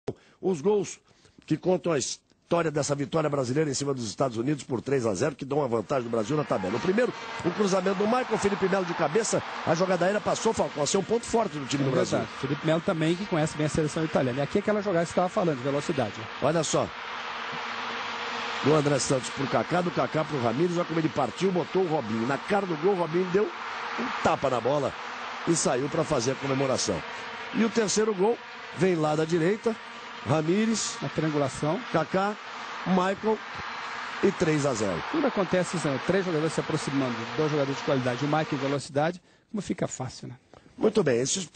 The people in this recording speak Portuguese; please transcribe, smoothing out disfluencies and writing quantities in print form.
Os gols que contam a história dessa vitória brasileira em cima dos Estados Unidos por 3-0, que dão uma vantagem do Brasil na tabela. O primeiro, o cruzamento do Michael, Felipe Melo de cabeça, a jogada aérea passou, Falcão, a ser um ponto forte do time do Brasil. Felipe Melo também, que conhece bem a seleção italiana. E aqui é aquela jogada que você estava falando, de velocidade. Olha só. Do André Santos pro Kaká, do Kaká pro Ramírez, olha como ele partiu, botou o Robinho. Na cara do gol, o Robinho deu um tapa na bola e saiu para fazer a comemoração. E o terceiro gol vem lá da direita, Ramírez, a triangulação, Kaká, Michael e 3-0. Tudo acontece, são 3 jogadores se aproximando, 2 jogadores de qualidade, o Michael em velocidade, como fica fácil, né? Muito bem, esses